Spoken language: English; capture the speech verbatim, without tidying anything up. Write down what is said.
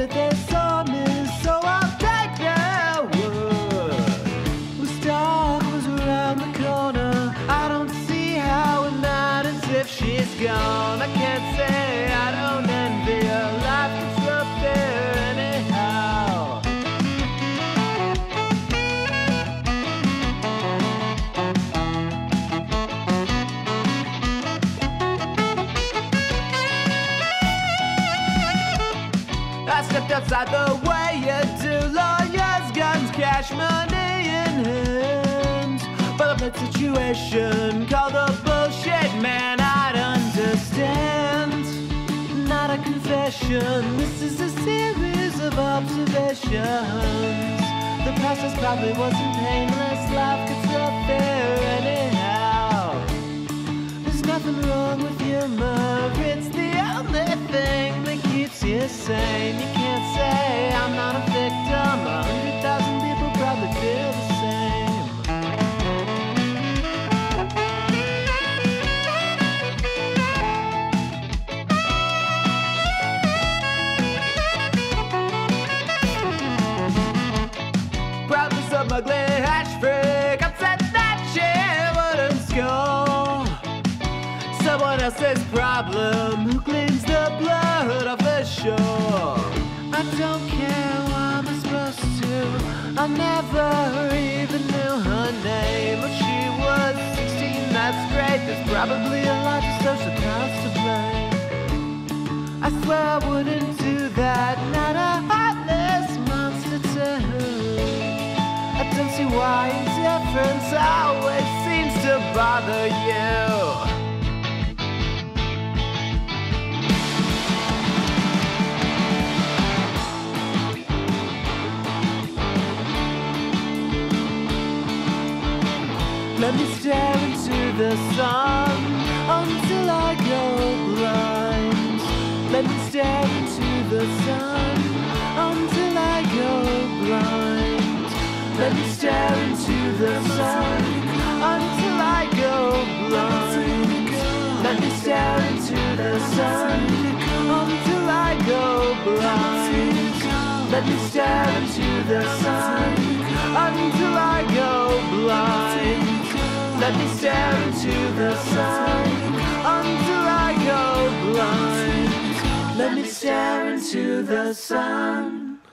that they saw me, so I'll take their word. The star was around the corner. I don't see how we're not as if she's gone. I can't say I don't envy her life that's up there anyhow. I stepped outside the way you do. Lawyers, guns, cash, money in hand. But of that situation called a bullshit, man, I'd understand. Not a confession, this is a series of observations. The process probably wasn't painless, life gets up there anyhow. There's nothing wrong with humor, it's the only thing that keeps you sane. You can't say I'm not a victim, a hundred thousand people probably feel the same. Probably some ugly hash freak upset that shit wouldn't score. Someone else's problem, who cleans the blood off the shore. I don't care what I'm supposed to, I never even knew her name. But she was sixteen, that's great. There's probably a lot of social costs to blame. I swear I wouldn't do that, not a heartless monster too. I don't see why indifference always seems to bother you. Let me stare into the sun until I go blind. Let me stare into the sun until I go blind. Let me stare into the sun until I go blind. Let me stare into the sun until I go blind. Let me stare into the sun until I go blind. Let me stare into the sun until I go blind. Let me stare into the sun.